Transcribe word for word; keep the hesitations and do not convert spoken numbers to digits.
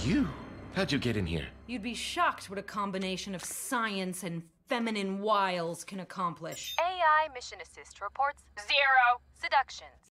you? How'd you get in here? You'd be shocked what a combination of science and feminine wiles can accomplish. A I mission assist reports zero seductions.